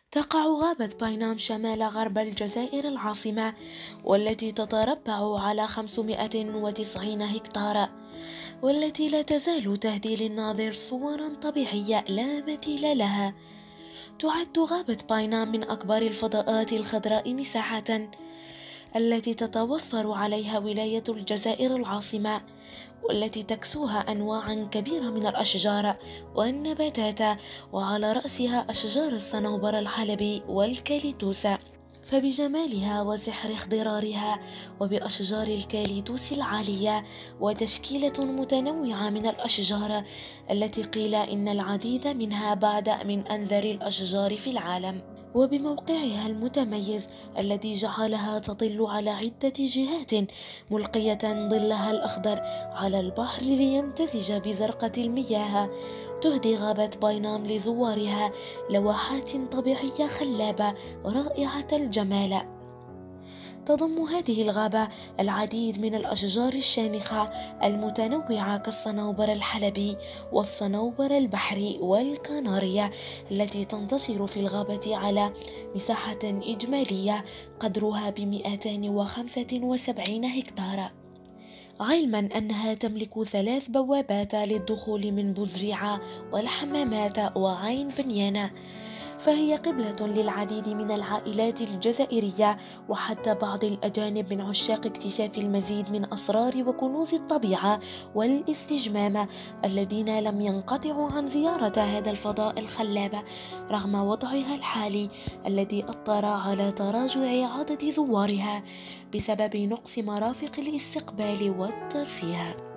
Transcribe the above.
تقع غابة باينام شمال غرب الجزائر العاصمة، والتي تتربع على 590 هكتارا، والتي لا تزال تهدي للناظر صورا طبيعية لا مثيل لها. تعد غابة باينام من أكبر الفضاءات الخضراء مساحة، التي تتوفر عليها ولاية الجزائر العاصمة، والتي تكسوها أنواع كبيرة من الأشجار والنباتات، وعلى رأسها أشجار الصنوبر الحلبي والكاليتوس. فبجمالها وسحر اخضرارها وبأشجار الكاليتوس العالية وتشكيلة متنوعة من الأشجار التي قيل إن العديد منها بعد من أنذر الأشجار في العالم، وبموقعها المتميز الذي جعلها تطل على عدة جهات، ملقية ظلها الأخضر على البحر ليمتزج بزرقة المياه. تهدي غابة باينام لزوارها لوحات طبيعية خلابة رائعة الجمال. تضم هذه الغابة العديد من الأشجار الشامخة المتنوعة كالصنوبر الحلبي والصنوبر البحري والكناريا، التي تنتشر في الغابة على مساحة إجمالية قدرها ب275 هكتار، علما أنها تملك 3 بوابات للدخول من بوزريعة والحمامات وعين بنيانة. فهي قبلة للعديد من العائلات الجزائرية وحتى بعض الأجانب من عشاق اكتشاف المزيد من أسرار وكنوز الطبيعة والاستجمام، الذين لم ينقطعوا عن زيارة هذا الفضاء الخلاب رغم وضعها الحالي الذي أثر على تراجع عدد زوارها بسبب نقص مرافق الاستقبال والترفيه.